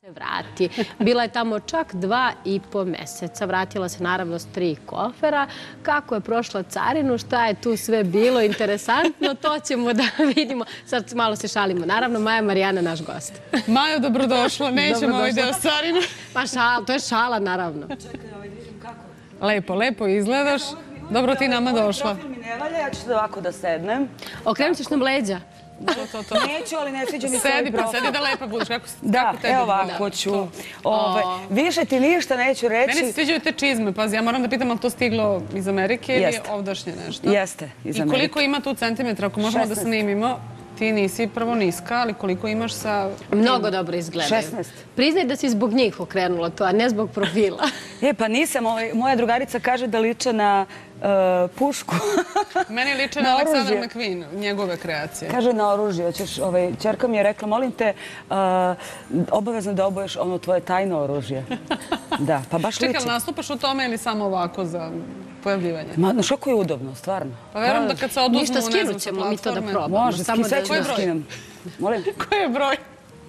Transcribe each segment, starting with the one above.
vrati. Bila je tamo čak 2,5 meseca. Vratila se naravno s 3 kofera. Kako je prošla carinu, šta je tu sve bilo interesantno, to ćemo da vidimo. Sad malo se šalimo. Naravno, Maja Marijana, naš gost. Majo, dobrodošla. Nećemo ovaj deo s carinu. Pa to je šala, naravno. Čekaj, vidim kako. Lepo, lepo izgledaš. Dobro ti nama došla. Profil mi ne valja, ja ću ovako da sednem. Okrenut ćeš nam leđa. Neću, ali ne sviđa mi svoj Sedi, pa profil. sedi da lepa budiš. Da, evo ovako ću. Više ti ništa neću reći. Meni se sviđaju te čizme, pazi, ja moram da pitam, ali to stiglo iz Amerike ili ovdašnje nešto? Jeste, iz Amerike. I koliko ima tu centimetra, ako možemo da snimimo? Ti nisi prvo niska, ali koliko imaš sa... Mnogo dobro izgledaju. 16. Priznaj da si zbog njih okrenula to, a ne zbog profila. Pa nisam. Moja drugarica kaže da liče na pušku. Meni liče na Aleksandra McQueen, njegove kreacije. Kaže na oružje. Ćerka mi je rekla, molim te, obavezno da oboješ ono tvoje tajno oružje. Da, pa baš liči. Čekaj, nastupaš u tome ili samo ovako za pojavljivanje? Ma, šoko je udobno, stvarno. Pa verujem da kad se oduzmu, ništa, skinut ćemo mi to da probamo. Može, koji broj? Molim? Koji je broj?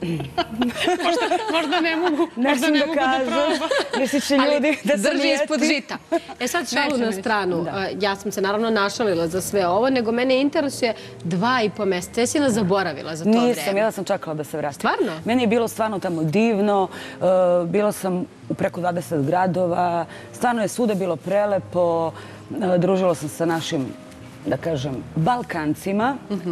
Možda ne mogu da probam. Misli će ljudi da sam drži ispod žita. Sad šalu na stranu. Ja sam se naravno našalila za sve ovo, nego mene interesuje 2,5 meseca. Jesi nas zaboravila za to vreme? Nisam, ja sam čekala da se vratim. Stvarno? Meni je bilo stvarno tamo divno. Bila sam u preko 20 gradova. Stvarno je svuda bilo prelepo. Družila sam sa našim, da kažem, Balkancima.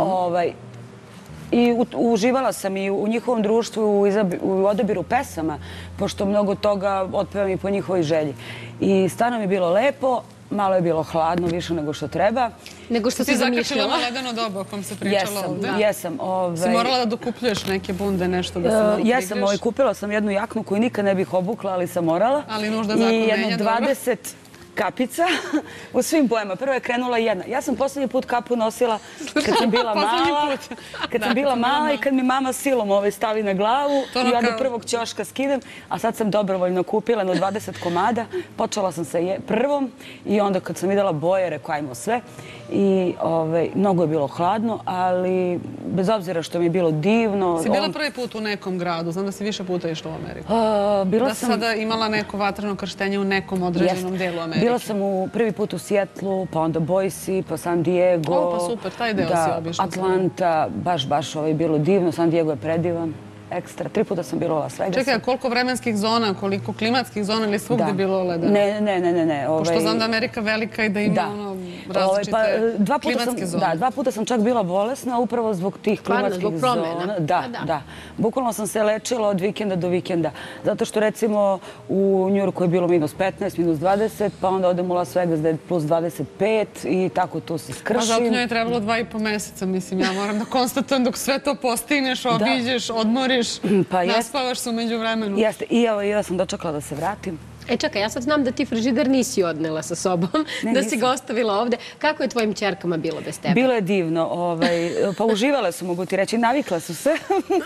I uživala sam i u njihovom društvu u odabiru pesama, pošto mnogo toga otpevam i po njihovoj želji. I stvarno mi je bilo lepo, malo je bilo hladno, više nego što treba. Nego što si zamišljala. Ti zakačila na ledeno doba o kom se pričalo ovde. Jesam. Si morala da dokupljuješ neke bunde, nešto da se malo prigriš? Jesam, kupila sam jednu jaknu koju nikad ne bih obukla, ali sam morala. Ali nužda zakon menja, dobro. I jedno 20 kapica u svim bojama. Prvo je krenula jedna. Ja sam poslednji put kapu nosila kad sam bila mala. Kad sam bila mala i kad mi mama silom stavi na glavu i ja do prvog ćoška skidem, a sad sam dobrovoljno kupila na 20 komada. Počela sam sa prvom i onda kad sam videla boje, rekao ajmo sve. I mnogo je bilo hladno, ali bez obzira što mi je bilo divno... Si bila prvi put u nekom gradu? Znam da si više puta išla u Ameriku. Da sam... Da sada imala neko vatreno krštenje u nekom određenom delu Amerike. Bila sam prvi put u Sijetlu, pa onda Boise, pa San Diego. Pa super, taj deo si obišla. Atlanta, baš bilo divno. San Diego je predivan. Ekstra. 3 puta sam bila u Las Vegasu. Čekaj, koliko vremenskih zona, koliko klimatskih zona ili svugde bilo ledeno? Ne. Pošto znam da Amerika velika i da ima različite klimatske zone. Da, 2 puta sam čak bila bolesna upravo zbog tih klimatskih zona. Da. Bukvalno sam se lečila od vikenda do vikenda. Zato što recimo u Njujorku je bilo -15, -20, pa onda odem u Las Vegas da je +25 i tako tu se skršim. A zato njoj je trebalo 2,5 meseca, mislim, ja moram da konstatujem dok sve to postigneš, obiđeš, odmoriš, naspavaš se umeđu vremenu. Jeste, i ja sam dočekala da se vratim. Čekaj, ja sad znam da ti frižider nisi odnela sa sobom, da si ga ostavila ovde. Kako je tvojim ćerkama bilo bez tebe? Bilo je divno. Pa uživale su, mogu ti reći, navikle su se.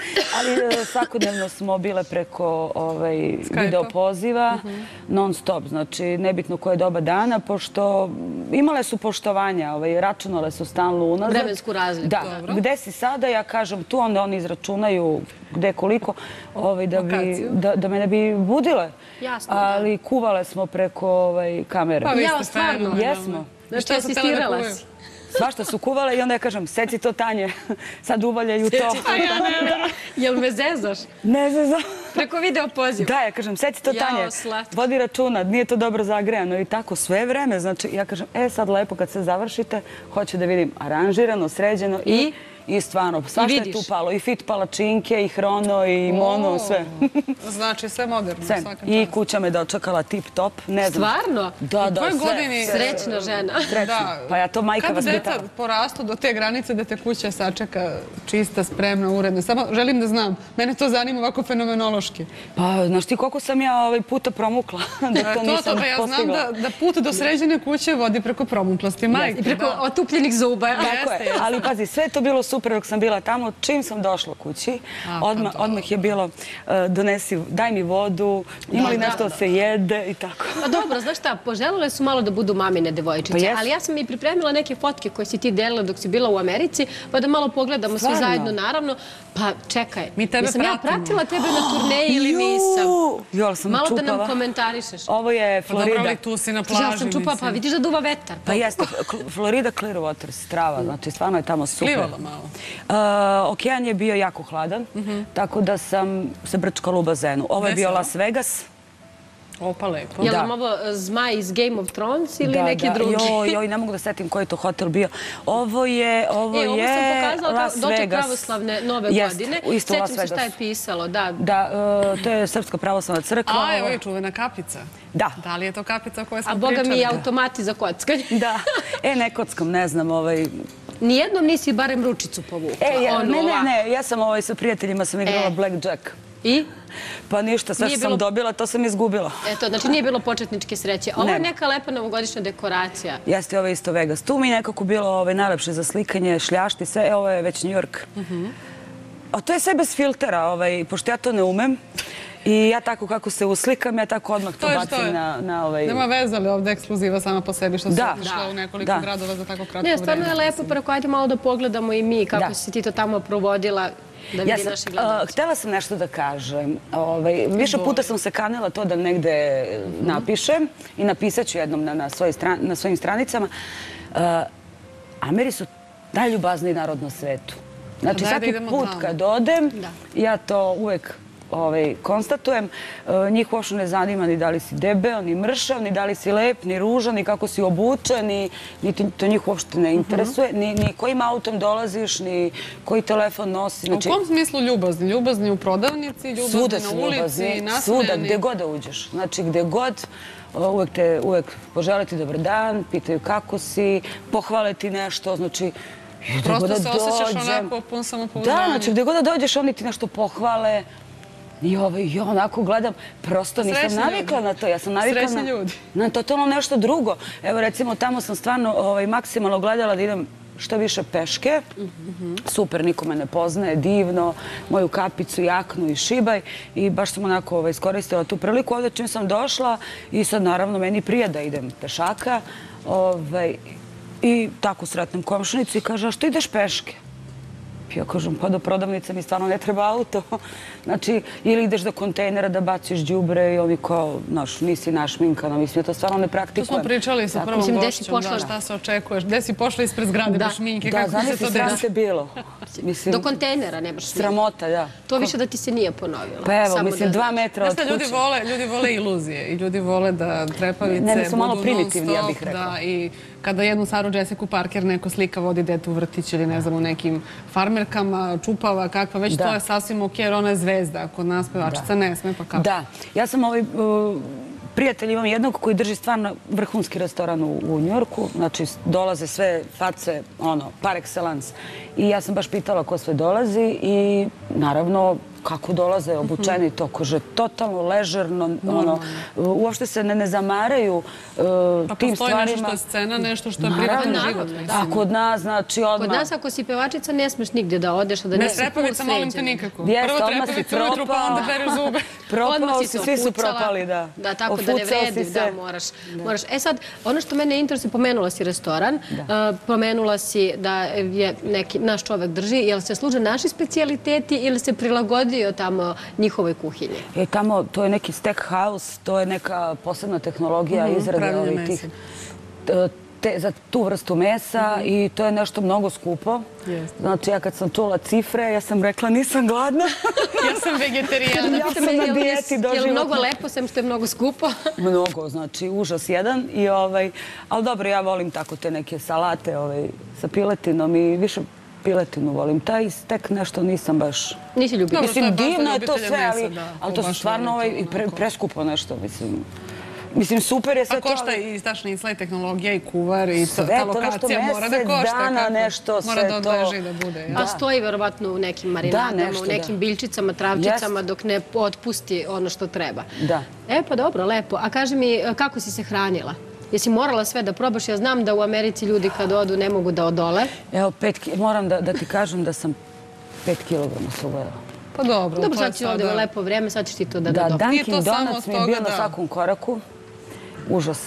Ali svakodnevno smo bile preko video poziva, non stop. Znači, nebitno koje doba dana, pošto imale su poštovanja, računale su stalno unazad. Vremensku razliku. Da, gde si sada, ja kažem tu, onda oni izračunaju gde koliko, da me ne bi budile. Jasno, ali kuvale smo preko kamere. Pa vi ste stvarno. Jesmo. Znači, asistirala si. Svašta su kuvale i onda ja kažem, seci to Tanje, sad uvaljaju to. Jel me zezaš? Ne zezam. Preko video poziva? Da, ja kažem, seci to Tanje, vodi računa, nije to dobro zagrejano i tako sve vreme. Znači, ja kažem, sad lepo kad se završite, hoću da vidim aranžirano, sređeno i stvarno, svašta je tu palo. I fit palačinke, i hrono, i mono, sve. Znači, sve moderno. I kuća me dočekala tip top. Stvarno? Da, sve. Srećna žena. Pa ja to majka vaspitala. Kad deca porastu do te granice da te kuća sačeka čista, spremna, uredna? Samo želim da znam. Mene to zanima ovako fenomenološki. Pa, znaš ti koliko sam ja puta promukla da to nisam postigla. Ja znam da put do sređene kuće vodi preko promuklosti. I preko otupljenih zuba. Tako je. Ali pazi, sve je to bilo super. super dok sam bila tamo. Čim sam došla kući, odmah je bilo donesi, daj mi vodu, imali nešto da se jede i tako. Pa dobro, znaš šta, poželele su malo da budu mamine devojčice, ali ja sam i pripremila neke fotke koje si ti delila dok si bila u Americi, pa da malo pogledamo svi zajedno, naravno. Pa čekaj, jesam ja pratila tebe na turneji ili nisam? Malo da nam komentarišeš. Ovo je Florida. Dobro li tu si na plaži? Ja sam čupala, pa vidiš da duva vetar. Pa jeste, Florida Clearwater strava, znači stvarno je tamo super. Plivala malo? Okean je bio jako hladan, tako da sam se brčkala u bazenu. Ovo je bio Las Vegas. Opa, lepo. Je li vam ovo zmaj iz Game of Thrones ili neki drugi? Joj, ne mogu da setim koji je to hotel bio. Ovo je Las Vegas. Ovo sam pokazala doček pravoslavne nove godine. Sećam se šta je pisalo, da. Da, to je Srpska pravoslavna crkva. A, evo je čuvena kapica. Da. Da li je to kapica o kojoj smo pričali? A boga mi i automati za kockanje. Da. Ne kockam, ne znam. Nijednom nisi barem ručicu povukla? Ne, ja sam sa prijateljima sam igrala Blackjack. I? Pa ništa, sve što sam dobila, to sam izgubila. Eto, znači nije bilo početničke sreće. Ovo je neka lepa novogodišnja dekoracija. Jeste, ovo je isto Vegas. Tu mi je nekako bilo najlepše za slikanje, šljašti, sve. Ovo je već New York. A to je sve bez filtera, pošto ja to ne umem. I ja tako kako se uslikam, ja tako odmah to bacim na Nema veze, ali ovdje ekskluziva sama po sebi što se išla u nekoliko gradova za tako kratko vreme. Ne, stvarno je lepo, preko ajde malo da pogledamo i mi kako si ti to tamo provodila. Htela sam nešto da kažem. Više puta sam se kanila to da negde napišem i napisat ću jednom na svojim stranicama. Ameri su najljubazniji narod na svetu. Znači svaki put kad odem, ja to uvek konstatujem, njih uopšte ne zanima ni da li si debel, ni mršav, ni da li si lep, ni ružan, ni kako si obučen, ni to njih uopšte ne interesuje, ni kojim autom dolaziš, ni koji telefon nosi. U kom smislu ljubazni? Ljubazni u prodavnici, ljubazni na ulici, nasmejani? Svuda, gde god da uđeš. Znači, gde god, uvek požele ti dobar dan, pitaju kako si, pohvale ti nešto, znači... Prosto se osjećaš onako pun samopouzdanja. Da, znači, gde god da dođeš, oni ti nešto pohvale. I onako gledam, prosto nisam navikla na to. Ja sam navikla na totalno nešto drugo. Evo recimo, tamo sam stvarno maksimalno gledala da idem što više peške. Super, niko me ne poznaje, divno. Moju kapicu, jaknu i šibaj. I baš sam onako iskoristila tu priliku ovdje čim sam došla. I sad naravno meni prije da idem pešaka. I tako sretnem komšinicu i kaže, a što ideš peške? Ja kažem, pa do prodavnice mi stvarno ne treba auto. Znači, ili ideš do kontejnera da baciš đubre i oni kao, nisi našminkana. Mislim, ja to stvarno ne praktikujem. Tu smo pričali sa prvom gošćom, šta se očekuješ. Gde si pošla ispred zgrade bez šminke, kako se to desi? Da, znam se bilo. Do kontejnera nemaš šminke. Sramota, da. To više da ti se nije ponovilo. Pa evo, mislim, 2 metra od kuće. Ljudi vole iluzije i ljudi vole da trepavice budu malo primitivni, ja bih rekla. I kada jednu Saru Jessica Parker neko slika vodi dete u vrtić ili ne znam u nekim farmerkama, čupava, kakva, već to je sasvim okej, jer ona je zvezda. Kod nas pevačica ne sme, pa kako? Da, ja sam prijatelj, imam jednog koji drži stvarno vrhunski restoran u Njujorku, znači dolaze sve face, par excellence. I ja sam baš pitala ko sve dolazi i naravno kako dolaze obučeni to, kože totalno ležerno, uopšte se ne zamaraju tim stvarima. Pa postoji nešto što je scena, nešto što je privatan život. A kod nas, znači odmah... Kod nas ako si pevačica ne smeš nigdje da odeš, da nisi trepavica, molim te nikako. Prvo trepavica ujutru, pa onda bereš zube. Propao si, svi su propali, da. Da, tako da ne vredi, da, moraš. E sad, ono što mene interesuje, pomenula si restoran, pomenula si da je neki naš čovek drži, jel se služe naši specijaliteti ili se prilagodio tamo njihovoj kuhinji? Tamo, to je neki steakhouse, to je neka posebna tehnologija izrade ovih tih za tu vrstu mesa i to je nešto mnogo skupo. Znači, ja kad sam čula cifre, ja sam rekla nisam gladna. Ja sam vegetarijana. Ja sam na dijeti doživotno. Je li mnogo lepo, sem što je mnogo skupo? Mnogo, znači, užas jedan. Ali dobro, ja volim tako te neke salate sa piletinom i više piletinu volim. Taj stek nešto nisam baš... Nisi ljubitelj. Mislim, divno je to sve, ali to su stvarno preskupo nešto, mislim, super je sve to... Pa košta i tačna isla i tehnologija i kuvar i ta lokacija mora da košta. Sve to nešto, nešto, sve to... Mora da odleži da bude. A stoji verovatno u nekim marinadama, u nekim biljčicama, travčicama, dok ne otpusti ono što treba. Da. Pa dobro, lepo. A kaži mi, kako si se hranila? Jesi morala sve da probaš? Ja znam da u Americi ljudi kad odu ne mogu da odole. Evo, moram da ti kažem da sam 5 kilograma suvela. Pa dobro. Dobro, sad ću ovdje u lepo vreme, sad ćeš ti to da Da, nadoknadiš. Dunkin Donuts mi je bio na svakom koraku. Užas.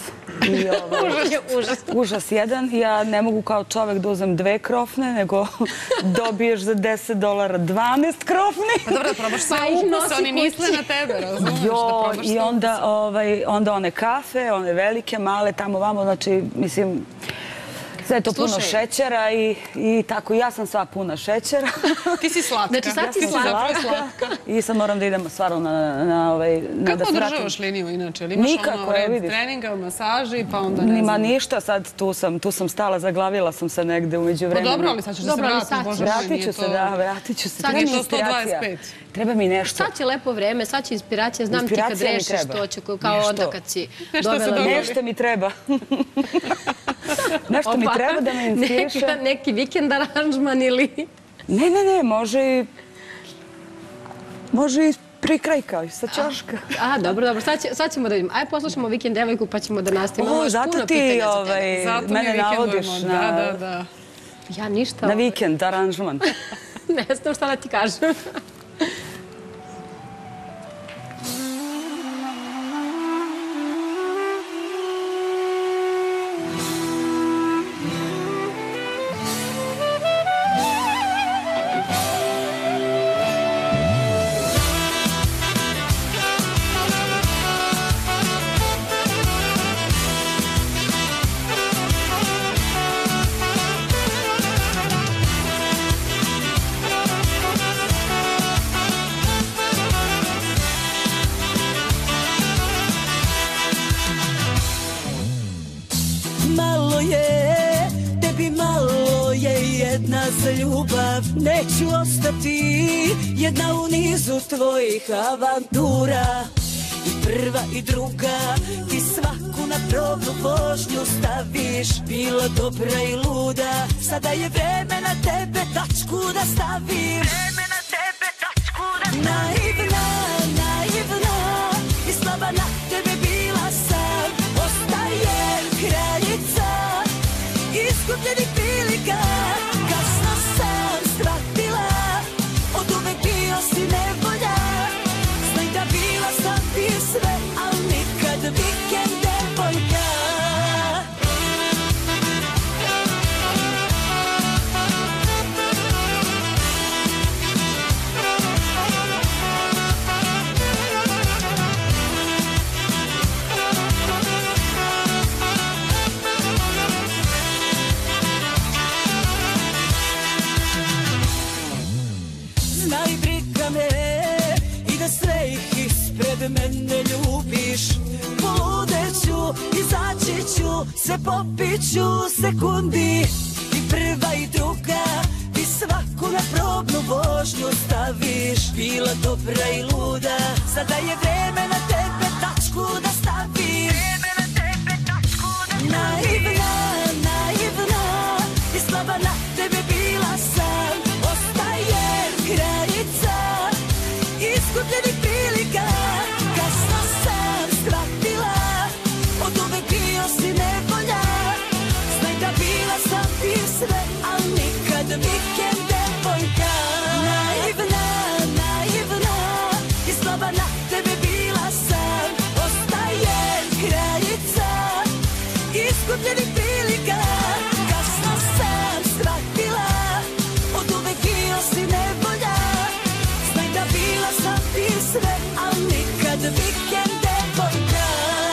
Užas jedan. Ja ne mogu kao čovek da uzem 2 krofne, nego dobiješ za $10 12 krofni. Pa dobro, da probaš sve ukuse, oni misle na tebe, razumiješ? I onda one kafe, one velike, male, tamo vamo, znači, mislim, sve je to puno šećera i tako. Ja sam sva puna šećera. Ti si slatka. Znači sad si slatka. I sad moram da idem stvarno na kako održavaš liniju inače? Ili imaš ono red treninga, masaži, pa onda ne znam? Nima ništa, sad tu sam stala, zaglavila sam se negde umeđu vremenu. Pa dobro, ali sad ćeš da se vratiš. Vratit ću se, da, vratit ću se. Sad je to 125. Treba mi nešto. Sad će lepo vreme, sad će inspiracija. Znam ti kad rešiš to će, kao onda kad si dovela... Nešto mi treba. Nešto mi treba da me inspiriše. Neki vikend aranžman ili... Ne, može i prikrajka, sa ćoška. Dobro, sad ćemo da vidimo. Ajde, poslušamo Vikend devojku pa ćemo da nastavimo. Zato ti mene navodiš na... Ja ništa... Na vikend aranžman. Ne znam šta da ti kažem. Za ljubav neću ostati jedna u nizu tvojih avantura. I prva i druga, ti svaku na probnu vožnju staviš. Bila dobra i luda, sada je vreme na tebe tačku da stavim. Vreme na tebe tačku da stavim. Naivna, naivna, i slaba na tebe bila sam. Ostajem kraljica izgubljenih prilika. Sve, al nikad vikend devojka. Znaj briga me i da sve ih ispred mene ljubiš. Poludeću, izaći ću, se popiću sekundi. I prva i druga, ti svaku na probnu vožnju staviš. Bila dobra i luda, sada je vreme na tebe tačku da stavim. Vreme na tebe tačku da stavim. Naivna, naivna, i slaba na tebe bila sam. Ostajem kraljica izgubljenih prilika. Kasno sam shvatila, od uvek bio si nevolja. Znaj da bila sam ti sve, al nikad vikend devojka. Naivna, naivna, i slaba na tebe bila sam. Ostajem kraljica izgubljenih prilika. Kasno sam shvatila, od uvek bio si nevolja. Znaj da bila sam ti sve, al nikad vikend devojka.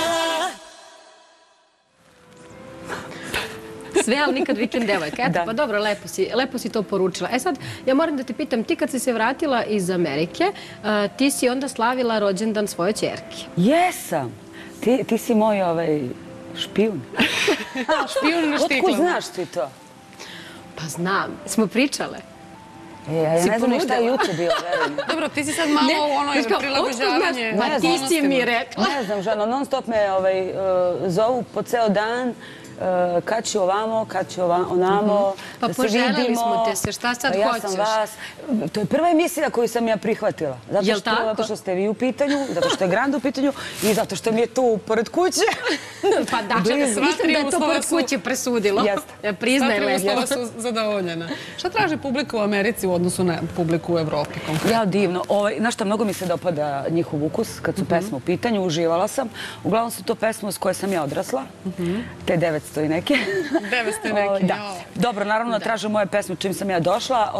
Sve, ali nikad vikend devojka. Eto, pa dobro, lepo si to poručila. E sad, ja moram da te pitam, ti kad si se vratila iz Amerike, ti si onda slavila rođendan svoje ćerke. Jesam. Ti si moj špijun. Špijun na štiklama. Otkud znaš ti to? Pa znam, smo pričale. Ja ne znam šta je juče bilo, verujem. Dobro, ti si sad malo u onoj prilagođavanje. Pa ti si mi rekla. Ne znam, ženo, non stop me zovu po ceo dan. kad ću ovamo, kad ću onamo, da se vidimo. Pa poželeli smo te se, šta sad hoćeš? Ja sam vas. To je prva emisija koju sam ja prihvatila. Zato što ste vi u pitanju, zato što je Grand u pitanju i zato što mi je tu pored kuće. Pa da, mislim da je to pored kuće presudilo. Priznaje lepo. Sva tri uslova su zadovoljena. Šta traži publika u Americi u odnosu na publiku u Evropi? Ja, divno. Znaš šta, mnogo mi se dopada njihov ukus kad su pesme u pitanju. Uživala sam. Uglavnom su to pesme s koje sam ja odrasla. Te 900 i neke. 900 i neke, da. Dobro, naravno da traže moje pesme čim sam ja došla.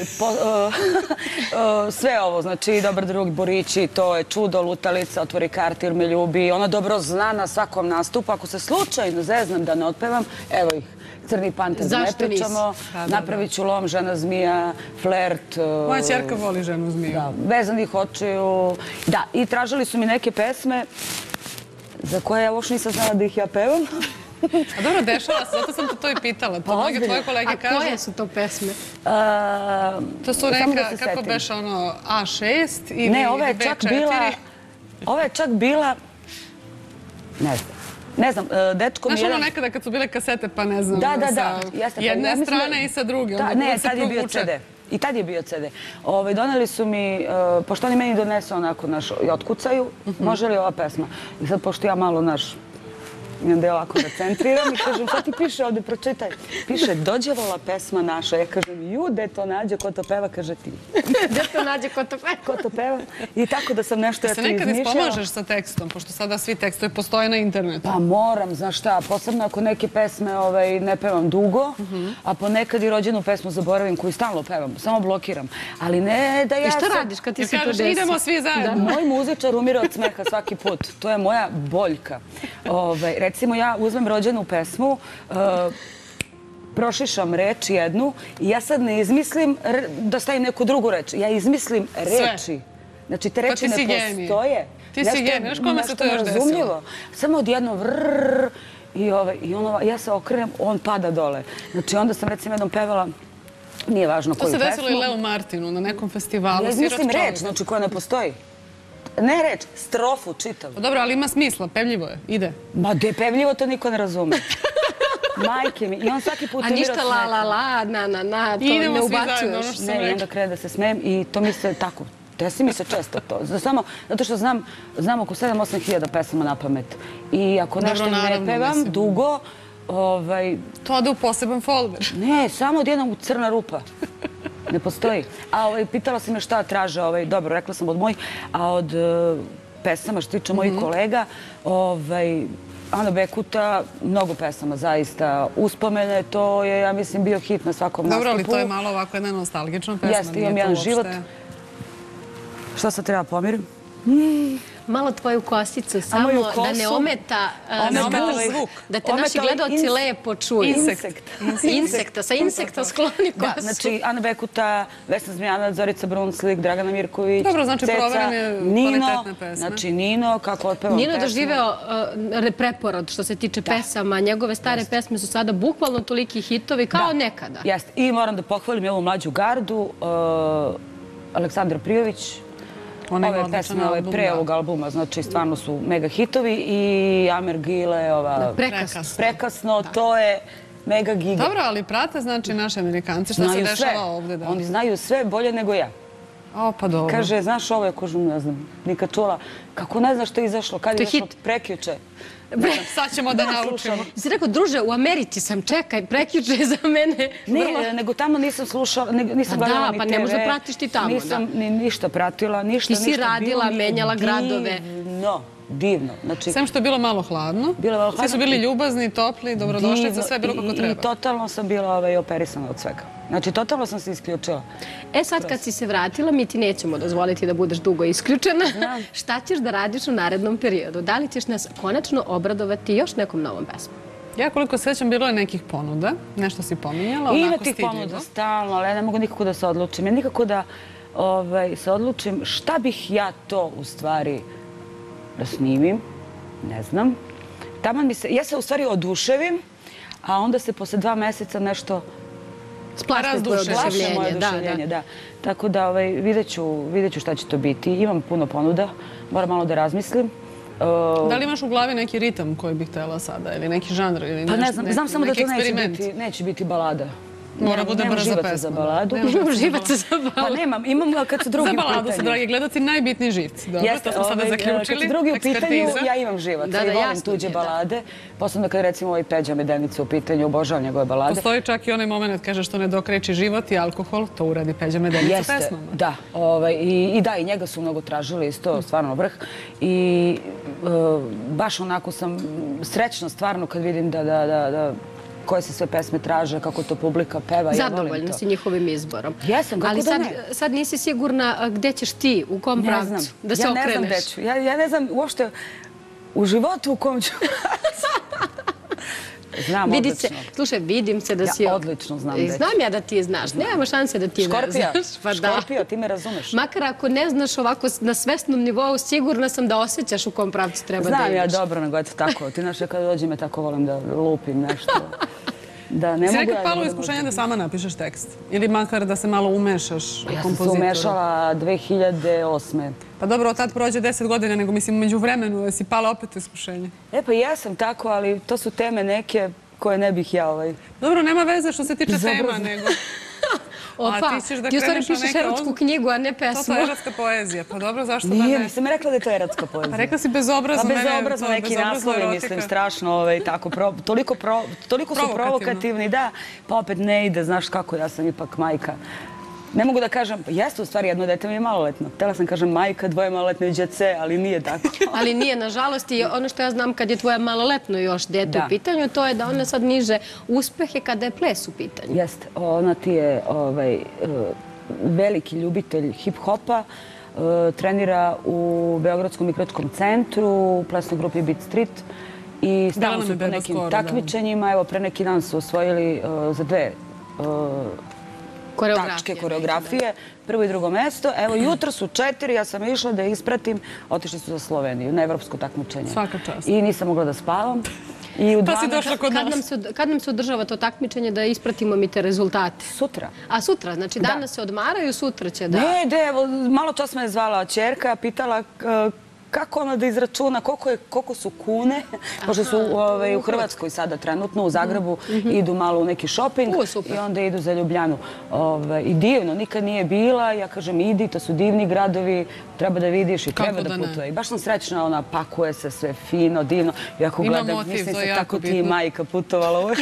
Sve ovo, znači Dobar drug, Borići, to je Čudo, Lutalica, Otvori kartu ili me ljubi. Ona dobro zna na svakom nastupu. Ako se slučajno zeznam da ne otpevam, evo ih. Crni panter, da ne pričamo. Napravit ću Lom, Žena zmija, Flert. Moja ćerka voli Ženu zmiju. Vezanih očiju. Da, i tražili su mi neke pesme za koje ja uopšte nisam znala da ih ja pevam. A dobro, dešava se, zato sam te to i pitala. To mnoge tvoje kolege kažu. A koje su to pesme? To su neka, kako beše ono, A6 ili B4? Ne, ova je čak bila, ne znam. Ne znam, dečko mi je... Znaš ono nekada kad su bile kasete, pa ne znam, sa jedne strane i sa druge. Ne, tad je bio CD. I tad je bio CD. Doneli su mi, pošto oni meni donesu onako i otkucaju, može li ova pesma? I sad, pošto ja malo imam da je ovako da centriram i kažem, šta ti piše ovde, pročitaj. Piše, dođevala pesma naša. Ja kažem, gde to nađe, ko to peva, kaže ti. Gde to nađe, ko to peva? Ko to peva. I tako da sam nešto ja to izmišljala. Se nekad ispomažeš sa tekstom, pošto sada svi tekstovi postoje na internetu. Pa moram, znaš šta, posebno ako neke pesme ne pevam dugo, a ponekad i rođenu pesmu zaboravim koju stalno pevam, samo blokiram. Ali ne da ja... I šta radiš kad ti se to desi? Idemo svi zajedno. Moj muzičar umire od smeha svaki put. To je moja boljka. Recimo, ja uzmem rođenu pesmu, prošišam reč jednu i ja sad ne izmislim da stavim neku drugu reč. Ja izmislim reči. Znači, te reči ne postoje. Ti si genij. Znaš kome se to još desilo? Samo odjedno vrrrr i ja se okrenem, on pada dole. Znači, onda sam recimo jednom pevala, nije važno koju pesmu. To se desilo i Leu Martinu na nekom festivalu. Ja izmislim reč, znači koja ne postoji. Ne reč, strofu čitav. Dobro, ali ima smisla, pevljivo je, ide. Ma gde je pevljivo, to niko ne razume. Majke mi. I on svaki put umira od smeha. A ništa la la la, na na na, to ne ubacuješ. Ne, i onda krene da se smijem i to mi se tako, desi mi se često to. Zato što znam oko 7-8 hiljada pesama na pamet. I ako nešto ne pevam dugo, to ode u poseban folder. Ne, samo odjednom crna rupa. Ne postoji. A pitala si me šta traže, dobro, rekla sam od mojih, a od pesama što tiče mojih kolega, Ana Bekuta, mnogo pesama, zaista. Uspomene, to je, ja mislim, bio hit na svakom nastupu. Dobro, ali to je malo ovako jedna nostalgična pesma. Jeste, imam jedan život. Šta sad treba pomirim? Malo tvoju kosicu, samo da ne ometa zvuk. Da te naši gledalci lepo čuju. Insekta. Sa insekta skloni kosu. Da, znači Ana Bekuta, Vesna Zmijanac, Zorica Brunslik, Dragana Mirković, dobro, znači proverene kvalitetne pesme. Znači Nino, kako otpevam pesme. Nino doživeo preporod što se tiče pesama. Njegove stare pesme su sada bukvalno toliki hitovi kao nekada. Jeste. I moram da pohvalim ovu mlađu gardu, Aleksandra Prijović. Ove pesme pre ovog albuma, znači stvarno su mega hitovi i Amer Gile, Prekasno, to je mega giga. Dobro, ali prate znači naši Amerikanci, šta se dešava ovde? Oni znaju sve bolje nego ja. O, pa dobro. Kaže, znaš ovo je, ne znam, nikad čula, kako ne znaš što je izašlo, kad je izašlo prekjuče. Sad ćemo da naučimo. Si rekao, druže, u Americi sam, čekaj, prekjuče je za mene. Ne, nego tamo nisam slušala, nisam gledala ni TV. Pa ne možda pratiš ti tamo, da. Nisam ništa pratila, ništa. Ti si radila, menjala gradove. Divno. Sem što je bilo malo hladno. Svi su bili ljubazni, topli, dobrodošlice, sve je bilo kako treba. I totalno sam bila operisana od svega. Znači, totalno sam se isključila. Sad kad si se vratila, mi ti nećemo dozvoliti da budeš dugo isključena. Šta ćeš da radiš u narednom periodu? Da li ćeš nas konačno obradovati još nekom novom pesmom? Ja koliko sećam, bilo je nekih ponuda. Nešto si pominjala, onako stidljivo. Ima tih ponuda stalno, ali ja ne mogu nikako da se odlučim. Ja nikako da se odlučim šta bih ja to u stvari da snimim. Ne znam. Ja se u stvari oduševim, a onda se posle 2 meseca nešto razduševljenje. Moje oduševljenje, da. Tako da vidjet ću šta će to biti. Imam puno ponuda, moram malo da razmislim. Da li imaš u glavi neki ritam koji bih htjela sada ili neki žanr ili pa ne znam, znam samo da to neće biti balada. Mora bude brza pesma. Za baladu. Nemam živaca za baladu. Pa nemam, imam kad su drugi u pitanju. Za baladu su, dragi gledalci, najbitniji živci. Dobro, to smo sada zaključili. Kad su drugi u pitanju, ja imam živaca i volim tuđe balade. Posledno kad recimo ovaj Peđa Medenica u pitanju, obožavam njegove balade. Postoji čak i onaj moment, kaže što ne dokreći život i alkohol, to uradi Peđa Medenica pesmama. Da, i da, i njega su mnogo tražili isto, stvarno vrh. I baš onako sam srećna stvarno kad vidim da koje se sve pesme traže, kako to publika peva. Zadovoljna si njihovim izborom. Jesam, kako da ne. Ali sad nisi sigurna gde ćeš ti, u kom pravcu da se okreneš. Ja ne znam gde ću. Ja ne znam uopšte u životu u kom ću. Znam odlično. Slušaj, vidim se da si... Ja odlično znam gde ću. Znam ja da ti znaš. Nema šanse da ti ne znaš. Škorpio, ti me razumeš. Makar ako ne znaš ovako na svesnom nivou, sigurna sam da osjećaš u kom pravcu treba da ideš. Znam ja dobro, nego eto tako. Ti znaš, kada dođe me tako volim da lupim nešto. Si nekad palo u iskušenje da sama napišeš tekst? Ili makar da se malo umešaš u kompozitoru? Ja sam se umešala 2008. Pa dobro, od tad prođe 10 godina, nego mislim među vremenu si pala opet u iskušenje. E pa jesam tako, ali to su teme neke koje ne bih ja Dobro, nema veze što se tiče tema, nego... Opa, ti u stvari pišeš erotsku knjigu, a ne pesmu. To je erotska poezija, pa dobro, zašto da ne? Nije, nisam rekla da je to erotska poezija. Pa rekla si bezobrazno. Pa bezobrazno, neki naslovi, mislim, strašno, toliko su provokativni, da, pa opet ne ide, znaš kako, ja sam ipak majka. Ne mogu da kažem, jeste u stvari jedno dete mi je maloletno. Htjela sam kažem majka, dvoje maloletne djece, ali nije tako. Ali nije, nažalost, i ono što ja znam kad je tvoje maloletno još dete u pitanju, to je da ona sad niže uspehe kada je ples u pitanju. Jeste, ona ti je veliki ljubitelj hip-hopa, trenira u Beogradskom igračkom centru, u plesnoj grupi Beat Street i stalno su po nekim takmičenjima. Evo, pre neki dan su osvojili za 2 taktičke koreografije, prvo i drugo mesto. Evo, jutro su 4, ja sam išla da ispratim, otišli su za Sloveniju, na evropsko takmičenje. Svaka čast. I nisam mogla da spavam. Pa si došla kod nas. Kad nam se održava to takmičenje da ispratimo mi te rezultate? Sutra. A sutra, znači danas se odmaraju, sutra će da... Ne, evo, malo čas me je zvala ćerka, pitala kako ona da izračuna, koliko su kune, pošto su u Hrvatskoj sada trenutno, u Zagrebu, idu malo u neki šoping i onda idu za Ljubljanu. I divno, nikad nije bila, ja kažem idi, to su divni gradovi, treba da vidiš i treba da putuje. I baš sam srećna, ona pakuje se sve fino, divno. I ako gledam, mislim se tako ti majka putovala uvek.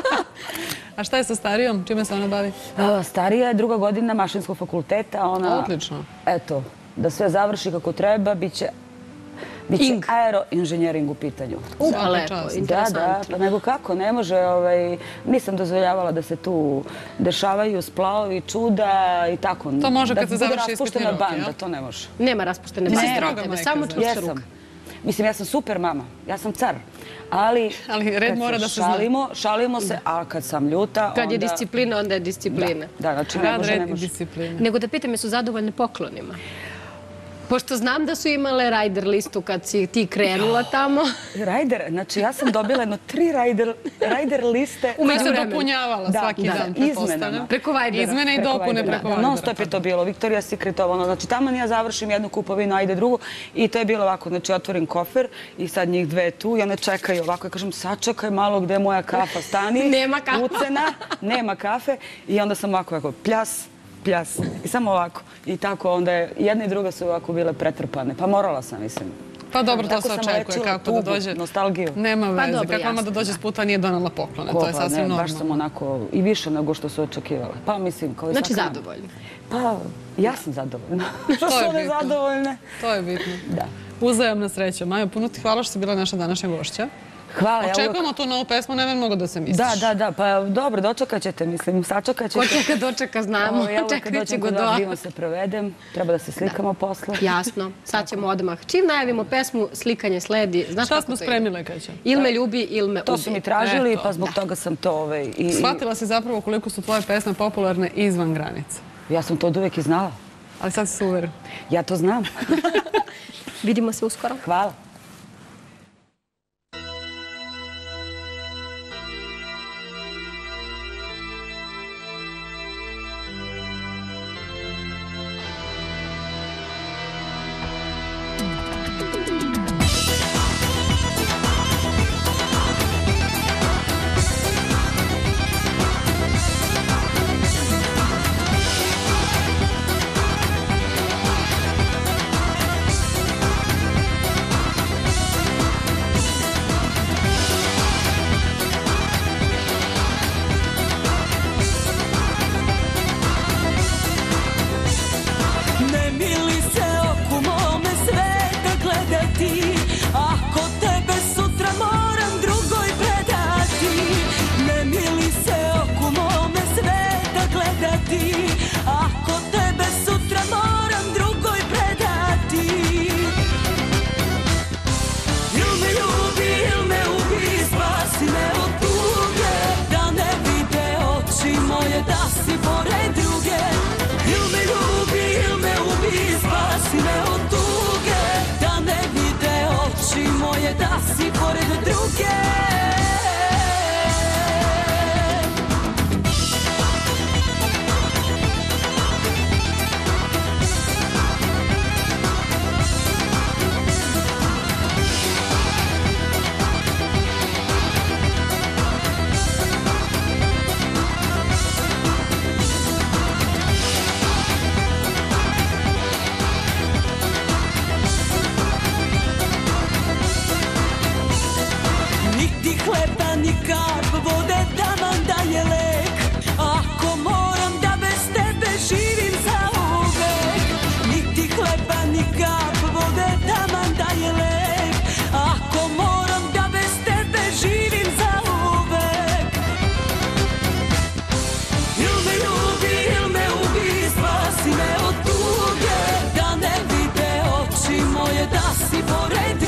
A šta je sa starijom? Čime se ona bavi? Starija je 2. godina Mašinskog fakulteta. Odlično. Eto, da sve završi kako treba, biće aeroinženjering u pitanju. Lepo, interesantno. Da, nego kako, ne može, nisam dozvoljavala da se tu dešavaju splavovi, čuda i tako. To može kad se završi ispitni rok, jel? To ne može. Nema raspuštene bande. Ti si stroga majka. Samo čvrsta ruka. Mislim, ja sam super mama, ja sam car. Ali red mora da se zna. Šalimo se, a kad sam ljuta, onda... Kad je disciplina, onda je disciplina. Da, znači ne može, ne može. Nego da pitam, jesu zadovoljne poklonima? Pošto znam da su imale rajder listu kad si ti krenula tamo. Rajder, znači ja sam dobila 3 rajder liste. Umeđu se dopunjavala svaki dan, pretpostavljam. Preko Vajdera. Izmene i dopune preko Vajdera. Non stop je to bilo, Victoria's Secret, znači tamo ja završim jednu kupovinu, ajde drugu. I to je bilo ovako, znači otvorim kofer i sad njih 2 tu i one čekaju ovako. Ja kažem, sačekaj malo gde je moja kafa, stani. Nema kafa. Ucena, nema kafe. I onda sam ovako, pljas. I samo ovako. I tako onda jedna i druga su ovako bile pretrpane. Pa morala sam, mislim. Pa dobro, to se očekuje kako da dođe. Nostalgiju. Nema veze. Kako mama da dođe s puta nije donala poklone. To je sasvim normalno. Baš sam onako i više nego što su očekivale. Pa mislim, kao i svaka. Znači zadovoljni. Pa ja sam zadovoljna. Što su one zadovoljne? To je bitno. Da. Uzajamna sreća. Majo, puno ti hvala što si bila naša današnja gošća. Hvala. Očekujemo tu novu pesmu, ne mogu da se misliš. Da, pa dobro, dočekat ćete, mislim, sačekat ćete. Ko čeka, dočeka, znamo. Čekajući go do. Divno se provedem, treba da se slikamo posle. Jasno, sad ćemo odmah. Čim najavimo pesmu, slikanje sledi. Šta smo spremile, Kaća? Il me ljubi, il me ubi. To su mi tražili, pa zbog toga sam to... Shvatila si zapravo koliko su tvoje pesme popularne izvan granica. Ja sam to od uvek i znala. Ali sad si se uveri. Ja to znam. Vidimo se uskoro. Hvala. gledati, ako tebe sutra moram drugoj predati. Ne mili se oku mome sveta gledati, ako tebe sutra moram drugoj predati. Il me ljubi, il me ubi, spasi me od tuge, da ne vide oči moje da si pored druge. Il me ljubi, il me ubi, spasi me od tuge, da ne vide oči moje da si pored druge. Hleba ni kap vode da vam daje lek, ako moram da bez tebe živim zauvek. Niti hleba ni kap vode da vam daje lek, ako moram da bez tebe živim zauvek. Il me ljubi, il me ubi, spasi me od tuge, da ne vide oči moje da si pored